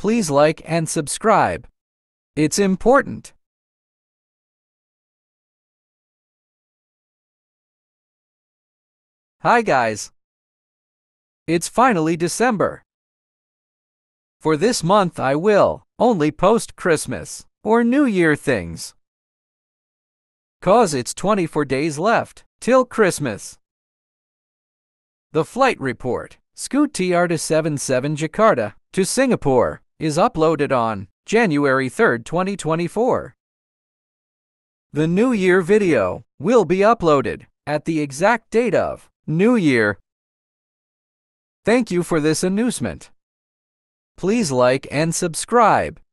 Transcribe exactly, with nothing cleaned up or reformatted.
Please like and subscribe. It's important. Hi guys. It's finally December. For this month I will only post Christmas or New Year things. Cause it's twenty-four days left till Christmas. The flight report, Scoot T R two seventy-seven Jakarta to Singapore, is uploaded on January third, twenty twenty-four. The New Year video will be uploaded at the exact date of New Year. Thank you for this announcement. Please like and subscribe.